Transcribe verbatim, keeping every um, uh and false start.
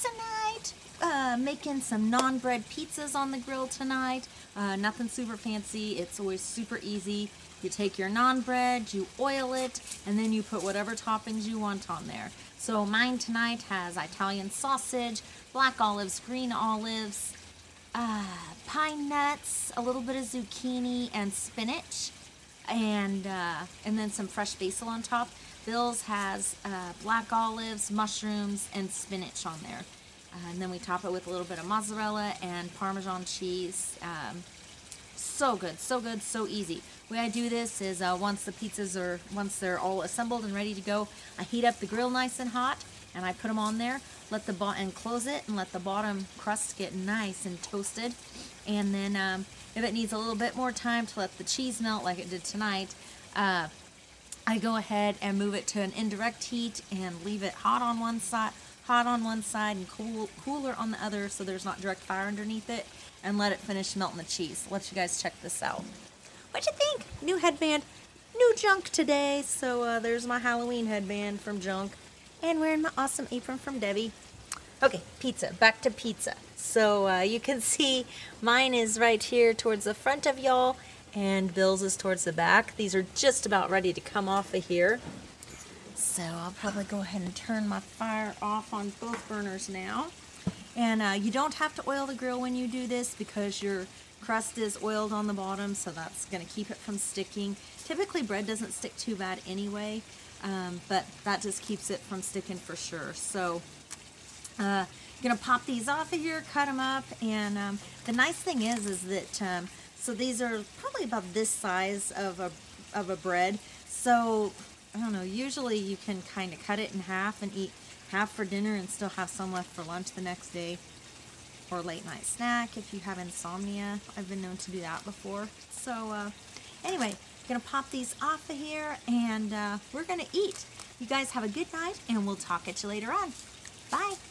pizza night. Uh, making some non-bread pizzas on the grill tonight. Uh, nothing super fancy. It's always super easy. You take your non-bread, you oil it, and then you put whatever toppings you want on there. So mine tonight has Italian sausage, black olives, green olives, uh, pine nuts, a little bit of zucchini and spinach, and uh, and then some fresh basil on top. Bill's has uh, black olives, mushrooms, and spinach on there. Uh, and then we top it with a little bit of mozzarella and Parmesan cheese. Um, so good, so good, so easy. The way I do this is uh, once the pizzas are, once they're all assembled and ready to go, I heat up the grill nice and hot, and I put them on there, let the bo and close it, and let the bottom crust get nice and toasted. And then um, if it needs a little bit more time to let the cheese melt like it did tonight, uh, I go ahead and move it to an indirect heat and leave it hot on one side, hot on one side and cool, cooler on the other, so there's not direct fire underneath it, and let it finish melting the cheese. I'll let you guys check this out. What'd you think? New headband, new Junk today. So uh, there's my Halloween headband from Junk, and wearing my awesome apron from Debbie. Okay, pizza. Back to pizza. So uh, you can see mine is right here towards the front of y'all, and Bill's is towards the back. These are just about ready to come off of here. So I'll probably go ahead and turn my fire off on both burners now. And uh, you don't have to oil the grill when you do this because your crust is oiled on the bottom, so that's going to keep it from sticking. Typically bread doesn't stick too bad anyway, um, but that just keeps it from sticking for sure. So uh, I'm going to pop these off of here, cut them up, and um, the nice thing is is that um, so these are probably about this size of a, of a bread. So I don't know, usually you can kind of cut it in half and eat half for dinner and still have some left for lunch the next day, or late night snack if you have insomnia. I've been known to do that before. So uh, anyway, I'm gonna pop these off of here, and uh, we're gonna eat. You guys have a good night, and we'll talk at you later on. Bye.